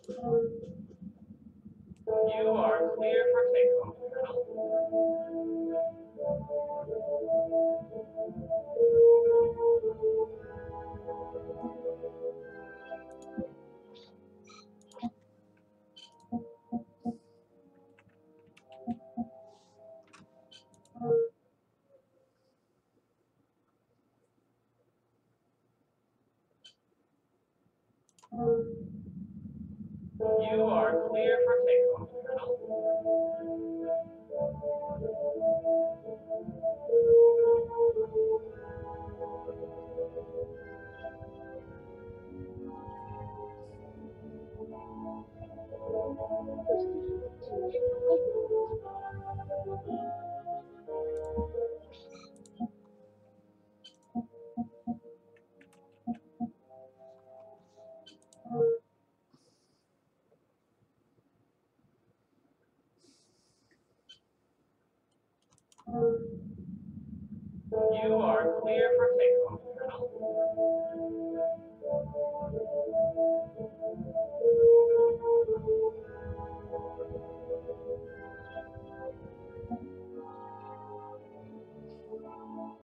You are clear for takeoff, Colonel. You are clear for takeoff, Colonel. You are clear for takeoff, Colonel.